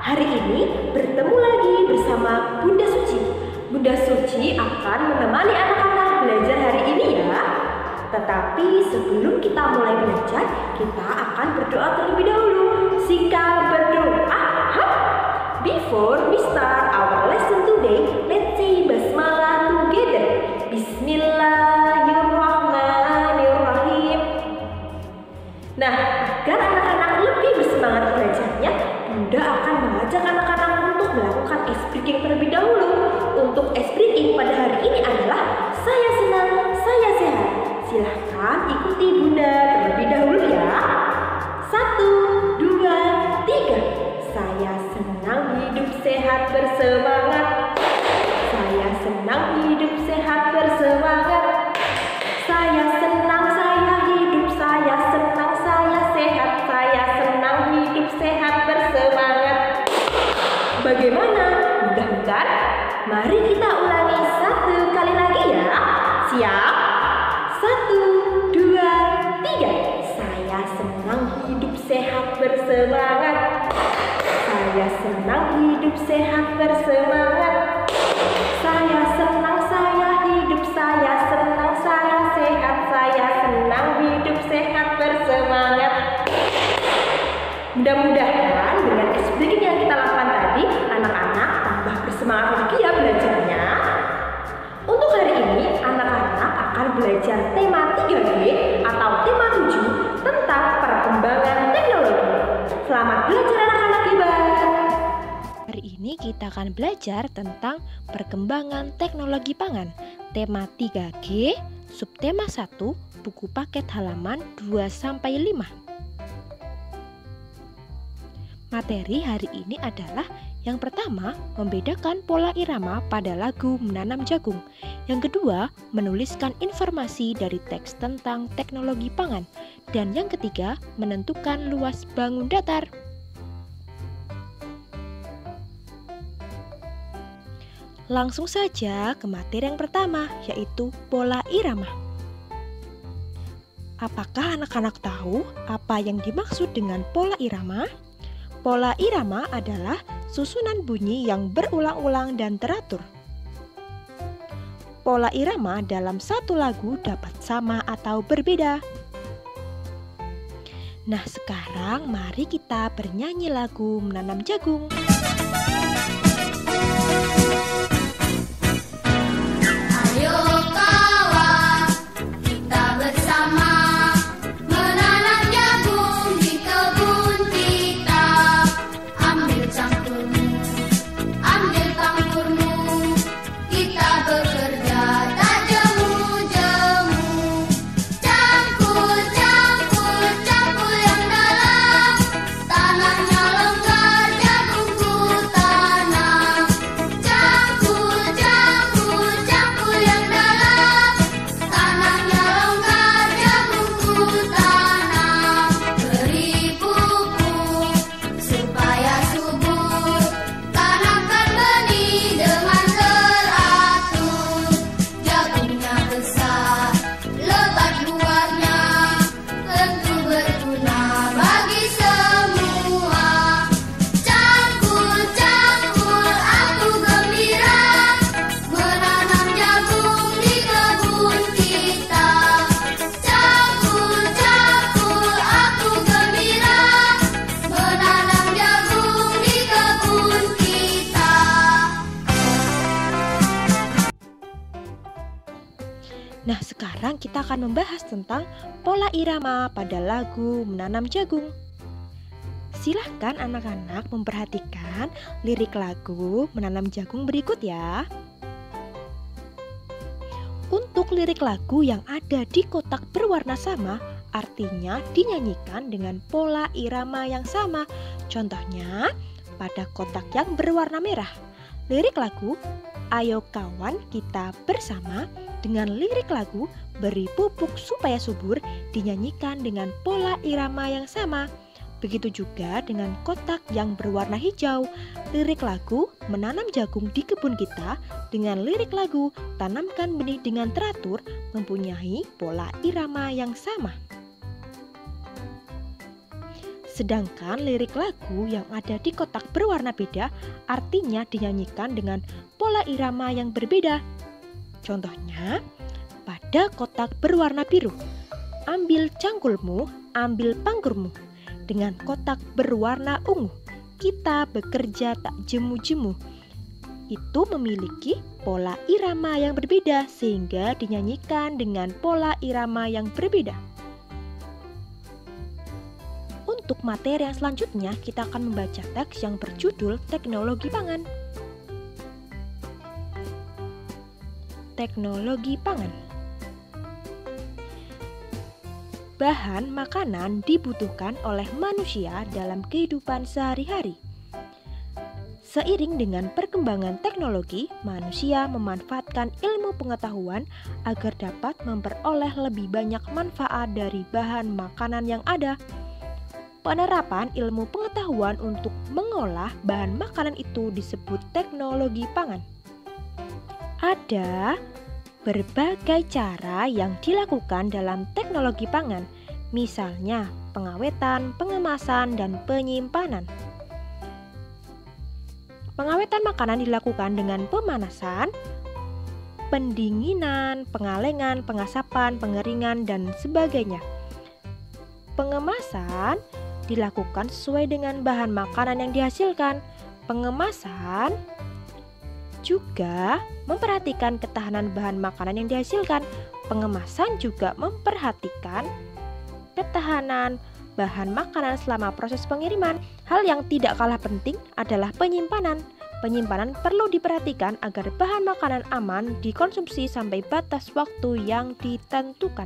Hari ini bertemu lagi bersama Bunda Suci. Bunda Suci akan menemani anak-anak belajar hari ini ya. Tetapi sebelum kita mulai belajar, kita akan berdoa terlebih dahulu. Sika berdoa. Before we start our lesson today, let's say basmalah together. Bismillahirrahmanirrahim. Nah, agar anak-anak lebih bersemangat belajarnya, Bunda akan mengajak anak-anak untuk melakukan ice breaking terlebih dahulu. Untuk ice breaking pada hari ini adalah saya senang, saya sehat. Silahkan ikuti Bunda terlebih dahulu ya. 1, 2, 3. Saya senang hidup sehat bersemangat. Saya senang hidup sehat bersemangat. Saya senang saya hidup, saya senang saya sehat. Saya senang hidup sehat bersemangat. Bagaimana? Mudah bukan? Mari kita ulangi 1 kali lagi ya. Siap? 1, 2, 3. Saya senang hidup sehat bersemangat. Saya senang hidup sehat bersemangat. Saya senang saya hidup, saya senang saya sehat. Saya senang hidup sehat bersemangat. Mudah-mudahan dengan ice breaking yang kita lakukan tadi, anak-anak tambah bersemangat lagi ya belajarnya. Untuk hari ini, anak-anak akan belajar tema 3G atau tema 7 tentang perkembangan teknologi. Selamat belajar anak-anak hebat. Hari ini kita akan belajar tentang perkembangan teknologi pangan. Tema 3G, subtema 1, buku paket halaman 2-5. Materi hari ini adalah yang pertama, membedakan pola irama pada lagu menanam jagung. Yang kedua, menuliskan informasi dari teks tentang teknologi pangan. Dan yang ketiga, menentukan luas bangun datar. Langsung saja ke materi yang pertama, yaitu pola irama. Apakah anak-anak tahu apa yang dimaksud dengan pola irama? Pola irama adalah susunan bunyi yang berulang-ulang dan teratur. Pola irama dalam satu lagu dapat sama atau berbeda. Nah, sekarang mari kita bernyanyi lagu Menanam Jagung. Nah, sekarang kita akan membahas tentang pola irama pada lagu Menanam Jagung. Silahkan anak-anak memperhatikan lirik lagu Menanam Jagung berikut ya. Untuk lirik lagu yang ada di kotak berwarna sama, artinya dinyanyikan dengan pola irama yang sama. Contohnya, pada kotak yang berwarna merah, lirik lagu "Ayo kawan kita bersama" dengan lirik lagu "Beri pupuk supaya subur" dinyanyikan dengan pola irama yang sama. Begitu juga dengan kotak yang berwarna hijau, lirik lagu "Menanam jagung di kebun kita" dengan lirik lagu "Tanamkan benih dengan teratur" mempunyai pola irama yang sama. Sedangkan lirik lagu yang ada di kotak berwarna beda artinya dinyanyikan dengan pola irama yang berbeda. Contohnya, pada kotak berwarna biru, ambil cangkulmu, ambil panggurmu. Dengan kotak berwarna ungu, kita bekerja tak jemu-jemu. Itu memiliki pola irama yang berbeda sehingga dinyanyikan dengan pola irama yang berbeda. Untuk materi yang selanjutnya, kita akan membaca teks yang berjudul Teknologi Pangan. Teknologi pangan. Bahan makanan dibutuhkan oleh manusia dalam kehidupan sehari-hari. Seiring dengan perkembangan teknologi, manusia memanfaatkan ilmu pengetahuan agar dapat memperoleh lebih banyak manfaat dari bahan makanan yang ada. Penerapan ilmu pengetahuan untuk mengolah bahan makanan itu disebut teknologi pangan. Ada berbagai cara yang dilakukan dalam teknologi pangan, misalnya pengawetan, pengemasan, dan penyimpanan. Pengawetan makanan dilakukan dengan pemanasan, pendinginan, pengalengan, pengasapan, pengeringan, dan sebagainya. Pengemasan dilakukan sesuai dengan bahan makanan yang dihasilkan. Pengemasan juga memperhatikan ketahanan bahan makanan yang dihasilkan. Pengemasan juga memperhatikan ketahanan bahan makanan selama proses pengiriman. Hal yang tidak kalah penting adalah penyimpanan. Penyimpanan perlu diperhatikan agar bahan makanan aman dikonsumsi sampai batas waktu yang ditentukan.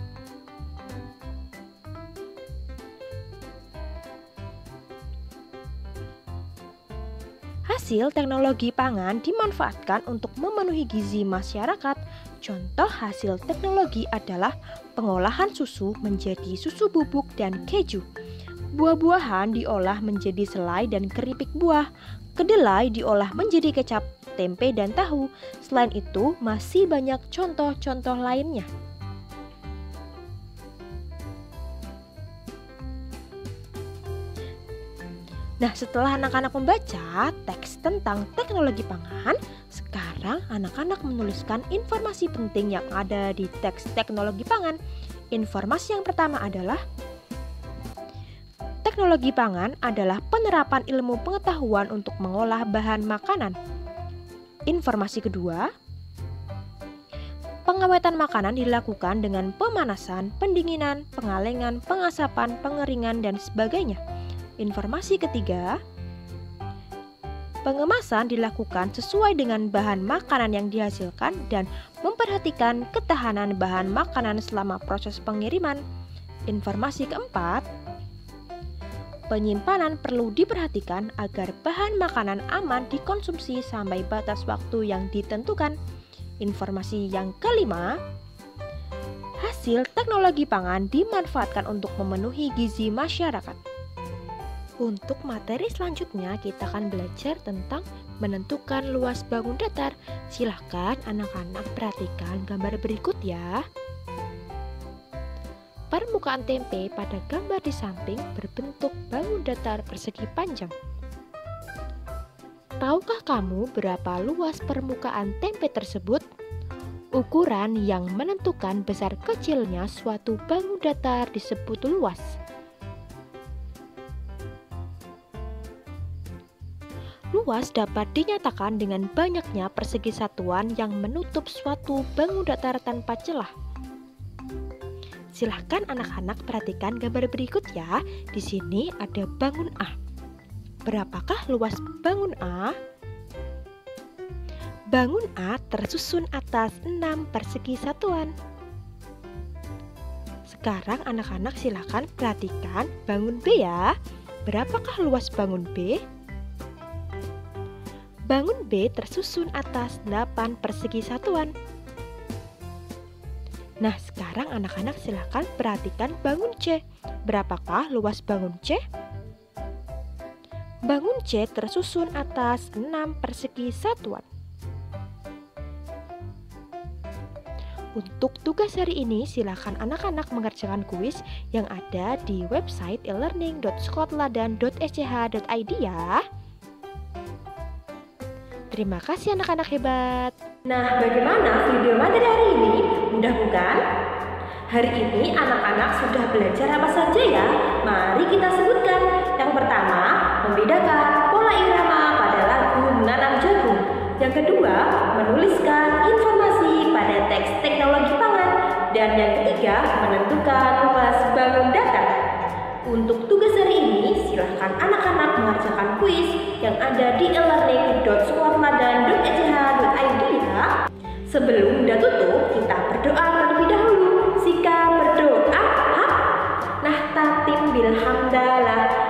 Hasil teknologi pangan dimanfaatkan untuk memenuhi gizi masyarakat. Contoh hasil teknologi adalah pengolahan susu menjadi susu bubuk dan keju. Buah-buahan diolah menjadi selai dan keripik buah. Kedelai diolah menjadi kecap, tempe, dan tahu. Selain itu, masih banyak contoh-contoh lainnya. Nah, setelah anak-anak membaca teks tentang teknologi pangan, sekarang anak-anak menuliskan informasi penting yang ada di teks teknologi pangan. Informasi yang pertama adalah teknologi pangan adalah penerapan ilmu pengetahuan untuk mengolah bahan makanan. Informasi kedua, pengawetan makanan dilakukan dengan pemanasan, pendinginan, pengalengan, pengasapan, pengeringan, dan sebagainya. Informasi ketiga, pengemasan dilakukan sesuai dengan bahan makanan yang dihasilkan dan memperhatikan ketahanan bahan makanan selama proses pengiriman. Informasi keempat, penyimpanan perlu diperhatikan agar bahan makanan aman dikonsumsi sampai batas waktu yang ditentukan. Informasi yang kelima, hasil teknologi pangan dimanfaatkan untuk memenuhi gizi masyarakat. Untuk materi selanjutnya kita akan belajar tentang menentukan luas bangun datar. Silahkan anak-anak perhatikan gambar berikut ya. Permukaan tempe pada gambar di samping berbentuk bangun datar persegi panjang. Tahukah kamu berapa luas permukaan tempe tersebut? Ukuran yang menentukan besar kecilnya suatu bangun datar disebut luas. Luas dapat dinyatakan dengan banyaknya persegi satuan yang menutup suatu bangun datar tanpa celah. Silahkan anak-anak perhatikan gambar berikut ya. Di sini ada bangun A. Berapakah luas bangun A? Bangun A tersusun atas 6 persegi satuan. Sekarang anak-anak silahkan perhatikan bangun B ya. Berapakah luas bangun B? Bangun B tersusun atas 8 persegi satuan. Nah, sekarang anak-anak silakan perhatikan bangun C. Berapakah luas bangun C? Bangun C tersusun atas 6 persegi satuan. Untuk tugas hari ini, silakan anak-anak mengerjakan kuis yang ada di website elearning.sekolahdan.sch.id ya. Terima kasih anak-anak hebat. Nah, bagaimana video materi hari ini? Mudah bukan? Hari ini anak-anak sudah belajar apa saja ya? Mari kita sebutkan. Yang pertama, membedakan pola irama pada lagu menanam jagung. Yang kedua, menuliskan informasi pada teks teknologi pangan. Dan yang ketiga, menentukan luas bangun data. Untuk tugas hari ini, silahkan anak-anak mengerjakan kuis yang ada di elearning.sekolahdan.sch.id ya. Sebelum Bunda tutup, kita berdoa terlebih dahulu. Sika berdoa. Nahtatim bilhamdalah.